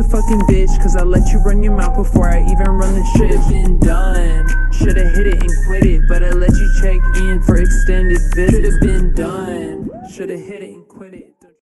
motherfucking bitch, cause I let you run your mouth before I even run the shit. Should've been done, should've hit it and quit it, but I let you check in for extended visits. Should've been done, should've hit it and quit it.